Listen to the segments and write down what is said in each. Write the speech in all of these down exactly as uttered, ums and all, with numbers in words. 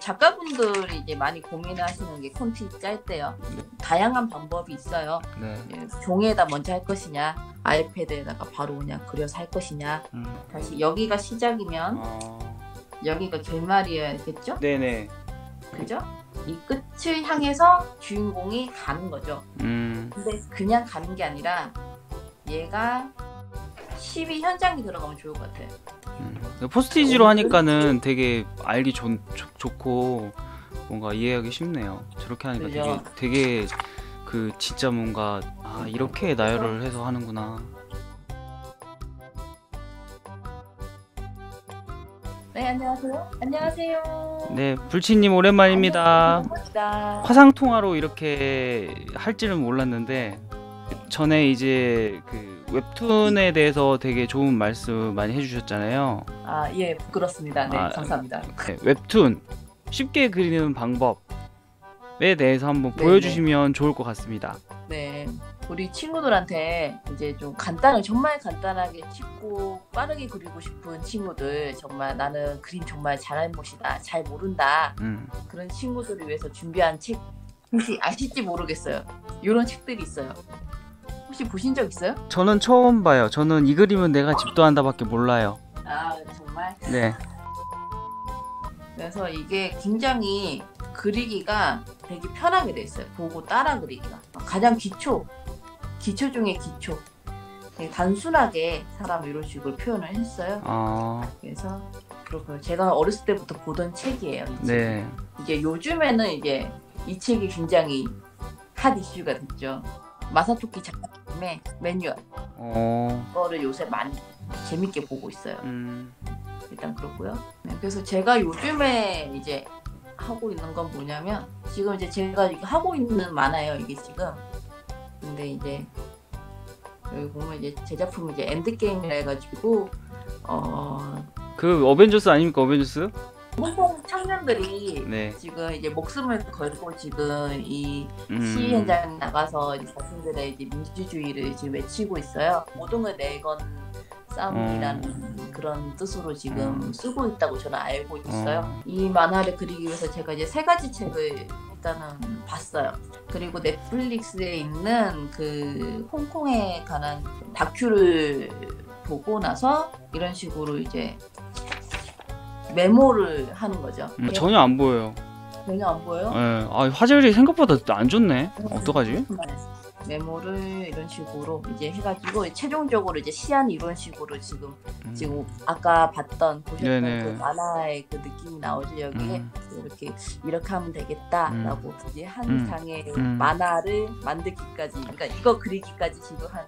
작가분들이 이제 많이 고민하시는 게 콘티 짤 때요. 다양한 방법이 있어요. 네. 종이에다 먼저 할 것이냐, 아이패드에다가 바로 그냥 그려서 할 것이냐. 음. 다시 여기가 시작이면 어... 여기가 결말이어야겠죠? 네네. 그죠? 이 끝을 향해서 주인공이 가는 거죠. 음. 근데 그냥 가는 게 아니라 얘가 시위 현장에 들어가면 좋을 것 같아요. 음. 포스티지로 하니까는 되게 알기 좋, 좋, 좋고 뭔가 이해하기 쉽네요. 저렇게 하니까 되게 되게 그 진짜 뭔가 아 이렇게 나열을 해서 하는구나. 네, 안녕하세요. 안녕하세요. 네, 불치님 오랜만입니다. 반갑습니다. 화상 통화로 이렇게 할지는 몰랐는데 전에 이제 그 웹툰에 대해서 되게 좋은 말씀 많이 해주셨잖아요. 아, 예, 부끄럽습니다. 네, 아, 감사합니다. 네, 웹툰 쉽게 그리는 방법에 대해서 한번 네, 보여주시면 네. 좋을 것 같습니다. 네, 우리 친구들한테 이제 좀 간단하게, 정말 간단하게 찍고 빠르게 그리고 싶은 친구들, 정말 나는 그림 정말 잘할 못이다, 잘 모른다, 음. 그런 친구들을 위해서 준비한 책 혹시 아실지 모르겠어요. 이런 책들이 있어요. 혹시 보신 적 있어요? 저는 처음 봐요. 저는 이 그림은 내가 집도 한다 밖에 몰라요. 아, 정말? 네. 그래서 이게 굉장히 그리기가 되게 편하게 돼 있어요. 보고 따라 그리기가 가장 기초 기초 중에 기초, 되게 단순하게 사람 이런 식으로 표현을 했어요. 어... 그래서 그렇고요. 제가 어렸을 때부터 보던 책이에요. 이 네. 이제 요즘에는 이제 이 책이 굉장히 핫 이슈가 됐죠. 마사토키 작가님의 매뉴얼. 어... 그거를 요새 많이 재밌게 보고 있어요. 음... 일단 그렇고요. 네, 그래서 제가 요즘에 이제 하고 있는 건 뭐냐면, 지금 이제 제가 이거 하고 있는 만화예요, 이게 지금. 근데 이제 여기 보면 이제 제 작품이 이제 엔드게임이라 해가지고 어 그 어벤져스 아닙니까? 어벤져스? 홍콩 청년들이 네. 지금 이제 목숨을 걸고 지금 이 음... 시위 현장에 나가서 이제 자신들의 이제 민주주의를 지금 외치고 있어요. 모든 걸 내건 싸움이라는 음. 그런 뜻으로 지금 음. 쓰고 있다고 저는 알고 있어요. 어. 이 만화를 그리기 위해서 제가 이제 세 가지 책을 일단은 봤어요. 그리고 넷플릭스에 있는 그 홍콩에 관한 다큐를 보고 나서 이런 식으로 이제 메모를 하는 거죠. 음, 전혀 안 보여요. 전혀 안 보여요? 네. 아, 화질이 생각보다 안 좋네. 음, 어떡하지? 메모를 이런 식으로 이제 해가지고 최종적으로 이제 시안 이런 식으로 지금 음. 지금 아까 봤던 보셨던 네네. 그 만화의 그 느낌이 나오죠. 여기에 음. 이렇게 이렇게 하면 되겠다라고 음. 이제 한 음. 장의 음. 만화를 만들기까지, 그러니까 이거 그리기까지 지금 한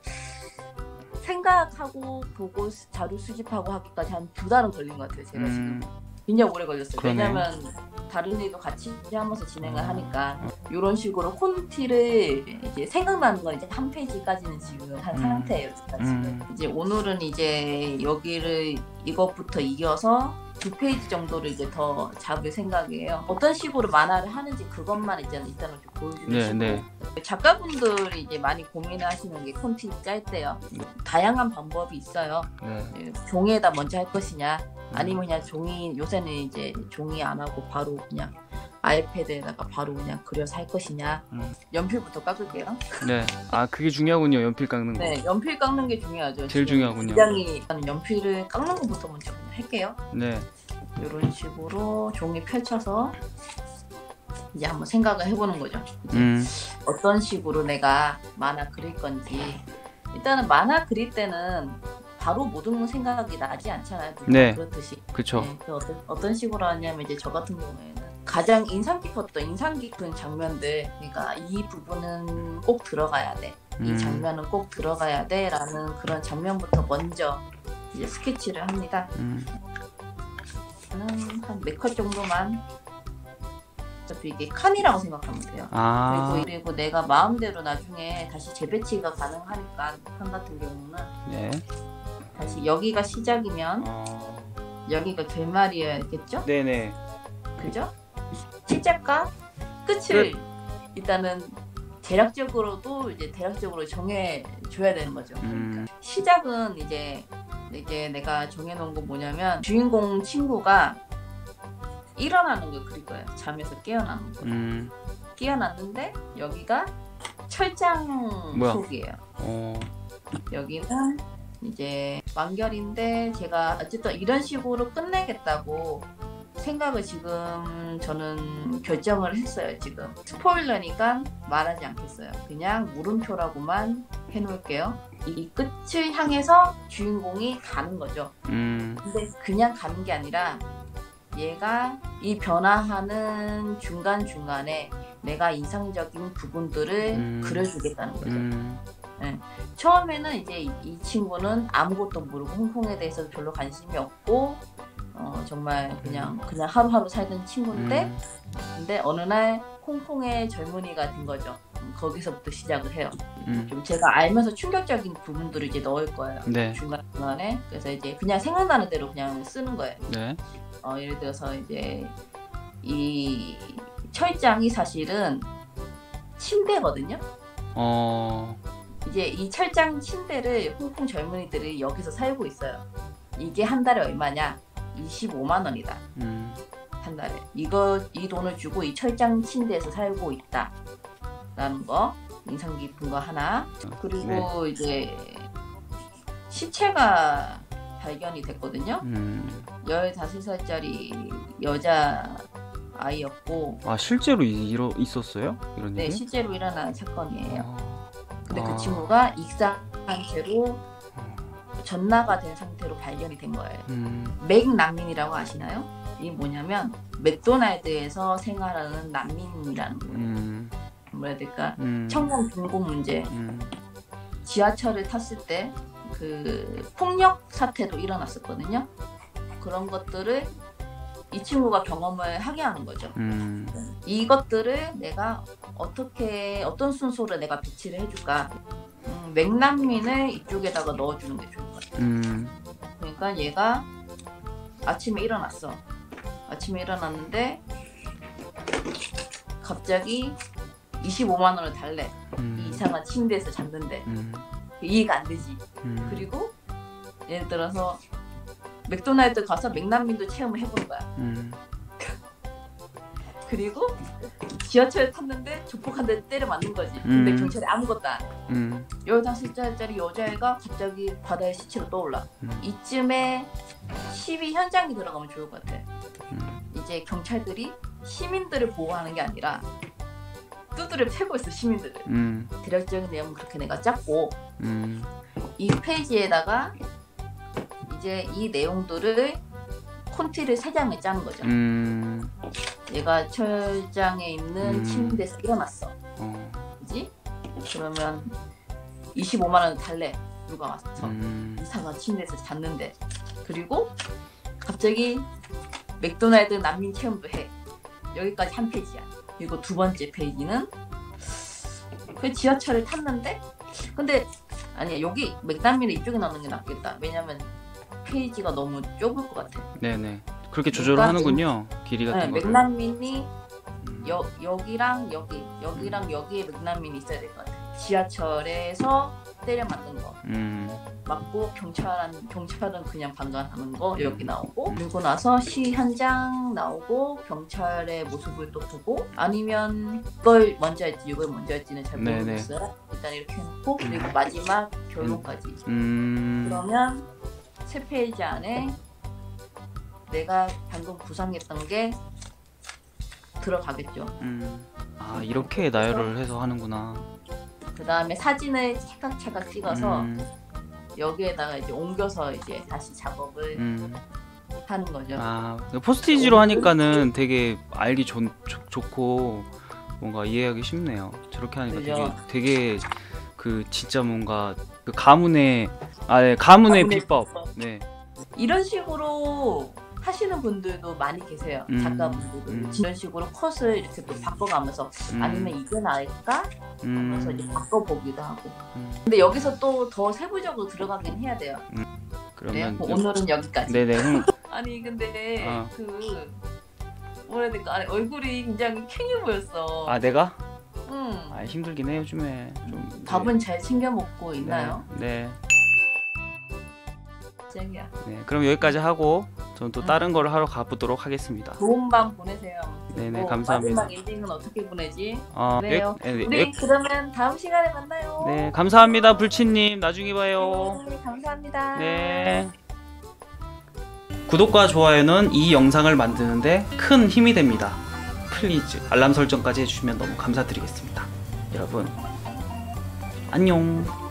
생각하고 보고 자료 수집하고 하기까지 한 두 달은 걸린 것 같아요. 제가 음. 지금 굉장히 오래 걸렸어요. 그러네. 왜냐면 다른 일도 같이 하면서 진행을 하니까 이런 식으로 콘티를 이제 생각나는 건 이제 한 페이지까지는 지금 한 음. 상태예요. 지금 음. 이제 오늘은 이제 여기를 이것부터 이어서 두 페이지 정도를 이제 더 잡을 생각이에요. 어떤 식으로 만화를 하는지 그것만 이제 일단은 좀 보여주고 네, 싶고 네. 작가분들이 이제 많이 고민하시는 게 콘티 짤 때요. 네. 다양한 방법이 있어요. 네. 종이에다 먼저 할 것이냐, 아니면 그냥 종이, 요새는 이제 종이 안 하고 바로 그냥 아이패드에다가 바로 그냥 그려서 할 것이냐. 음. 연필부터 깎을게요. 네, 아 그게 중요하군요. 연필 깎는 거. 네, 연필 깎는 게 중요하죠. 제일 중요하군요. 굉장히 연필을 깎는 것부터 먼저 할게요. 네. 이런 식으로 종이 펼쳐서 이제 한번 생각을 해보는 거죠. 이제 음. 어떤 식으로 내가 만화 그릴 건지. 일단은 만화 그릴 때는 바로 모든 생각이 나지 않잖아요. 네. 그렇듯이. 그렇죠. 네, 어떤, 어떤 식으로 하냐면 이제 저 같은 경우에는 가장 인상 깊었던 인상 깊은 장면들, 그러니까 이 부분은 꼭 들어가야 돼, 이 음. 장면은 꼭 들어가야 돼 라는 그런 장면부터 먼저 이제 스케치를 합니다. 음. 한 네 컷 정도만. 어차피 이게 칸이라고 생각하면 돼요. 아. 그리고, 그리고 내가 마음대로 나중에 다시 재배치가 가능하니까 칸 같은 경우는 네. 다시 여기가 시작이면 어... 여기가 결말이어야겠죠? 네네. 그죠? 시작과 끝을 끝. 일단은 대략적으로도 이제 대략적으로 정해 줘야 되는 거죠. 음. 그러니까 시작은 이제 이제 내가 정해 놓은 건 뭐냐면, 주인공 친구가 일어나는 걸 그릴 거예요. 잠에서 깨어나는 거. 음. 깨어났는데 여기가 철장 뭐야? 속이에요. 어. 여기는 이제 완결인데 제가 어쨌든 이런 식으로 끝내겠다고 생각을 지금 저는 결정을 했어요. 지금 스포일러니까 말하지 않겠어요. 그냥 물음표라고만 해놓을게요. 이 끝을 향해서 주인공이 가는 거죠. 음. 근데 그냥 가는 게 아니라 얘가 이 변화하는 중간중간에 내가 인상적인 부분들을 음. 그려주겠다는 거죠. 음. 네. 처음에는 이제 이, 이 친구는 아무것도 모르고 홍콩에 대해서 별로 관심이 없고 어, 정말 그냥 그냥 하루하루 살던 친구인데 음. 근데 어느 날 홍콩의 젊은이가 된 거죠. 음, 거기서부터 시작을 해요. 음. 좀 제가 알면서 충격적인 부분들을 이제 넣을 거예요. 네. 중간중간에. 그래서 이제 그냥 생각나는 대로 그냥 쓰는 거예요. 네. 어, 예를 들어서 이제 이 철장이 사실은 침대거든요. 어. 이제 이 철장 침대를 홍콩 젊은이들이 여기서 살고 있어요. 이게 한 달에 얼마냐? 이십오만 원이다. 음. 한 달에. 이거 이 돈을 주고 이 철장 침대에서 살고 있다. 라는 거. 인상 깊은 거 하나. 그리고 네. 이제 시체가 발견이 됐거든요. 음. 열다섯 살짜리 여자 아이였고. 아 실제로 이, 있었어요? 이런 네, 일이? 실제로 일어난 사건이에요. 아. 근데 아. 그 친구가 익사한 채로 전나가 된 상태로 발견이 된 거예요. 음. 맥 난민이라고 아시나요? 이게 뭐냐면 맥도날드에서 생활하는 난민이라는 거예요. 음. 뭐라 해야 될까? 음. 청년 빈곤 문제. 음. 지하철을 탔을 때 그 폭력 사태도 일어났었거든요. 그런 것들을 이 친구가 경험을 하게 하는 거죠. 음. 이것들을 내가 어떻게 어떤 순서로 내가 배치를 해줄까? 음, 맥난민을 이쪽에다가 넣어주는 게 좋을 것 같아요. 음. 그러니까 얘가 아침에 일어났어. 아침에 일어났는데 갑자기 이십오만 원을 달래. 음. 이 이상한 침대에서 잤는데 음. 이해가 안 되지. 음. 그리고 예를 들어서 맥도날드 가서 맥난민도 체험을 해보는 거야. 음. 그리고 지하철에 탔는데 조폭 한 대 때려 맞는 거지. 근데 음. 경찰이 아무것도 안 해. 음. 열다섯 살짜리 여자애가 갑자기 바다에 시체로 떠올라. 음. 이쯤에 시위 현장에 들어가면 좋을 것 같아. 음. 이제 경찰들이 시민들을 보호하는 게 아니라 두드려 패고 있어, 시민들을. 음. 대략적인 내용은 그렇게 내가 짰고 음. 이 페이지에다가 이제 이 내용들을 콘티를 세 장을 짜는 거죠. 음. 얘가 철장에 있는 음. 침대에서 일어났어. 어. 그지? 그러면 이십오만 원 달래. 누가 와서 음. 이상한 침대에서 잤는데. 그리고 갑자기 맥도날드 난민 체험도 해. 여기까지 한 페이지야. 그리고 두 번째 페이지는 그 지하철을 탔는데 근데 아니야 여기 맥난민을 이쪽에 넣는 게 낫겠다. 왜냐면 페이지가 너무 좁을 것 같아. 네네. 그렇게 조절을 하는군요. 길이 같은 네, 거를. 맥난민이 음. 여, 여기랑 여기 여기랑 여기에 맥난민이 있어야 될 것 같아. 지하철에서 때려 맞는 거 음. 맞고 경찰은 경찰은 그냥 방관하는 거 여기 나오고 그리고 나서 시 현장 나오고 경찰의 모습을 또 보고 아니면 이걸 먼저 할지 이걸 먼저 할지는 잘 네네. 모르겠어요. 일단 이렇게 해놓고 그리고 마지막 결론까지. 음. 그러면 세 페이지 안에 내가 방금 구상했던 게 들어가겠죠. 음. 아 이렇게 나열을 해서 하는구나. 그 다음에 사진을 차각차각 찍어서 음. 여기에다가 이제 옮겨서 이제 다시 작업을 음. 하는 거죠. 아 포스트잇으로 하니까는 되게 알기 좋, 좋, 좋고 뭔가 이해하기 쉽네요. 저렇게 하니까 그죠? 되게 되게 그 진짜 뭔가 그 가문의 아 네, 가문의 가문의 비법. 비법. 네. 이런 식으로 하시는 분들도 많이 계세요. 음. 작가분들도 음. 이런 식으로 컷을 이렇게 또 바꿔가면서 음. 아니면 이게 나을까 하면서 음. 이제 바꿔보기도 하고. 음. 근데 여기서 또 더 세부적으로 들어가긴 해야 돼요. 네, 그러면 뭐 오늘은 여기까지. 네네. 음. 아니 근데 어. 그 뭐라 해야 될까? 아니, 얼굴이 굉장히 캥해 보였어. 아 내가? 응. 아 힘들긴 해요 요즘에. 좀 밥은 잘 챙겨 먹고 있나요? 네. 짱이야. 네. 네. 그럼 여기까지 하고 저는 또 다른 걸 하러 가보도록 하겠습니다. 좋은 밤 보내세요. 네네, 뭐 감사합니다. 마지막 엔딩은 어떻게 보내지? 어, 그래요. 네, 네, 우리 네, 그러면 다음 시간에 만나요. 네, 감사합니다, 불치님. 나중에 봐요. 네, 감사합니다. 네. 구독과 좋아요는 이 영상을 만드는데 큰 힘이 됩니다. 플리즈 알람 설정까지 해주시면 너무 감사드리겠습니다. 여러분, 안녕.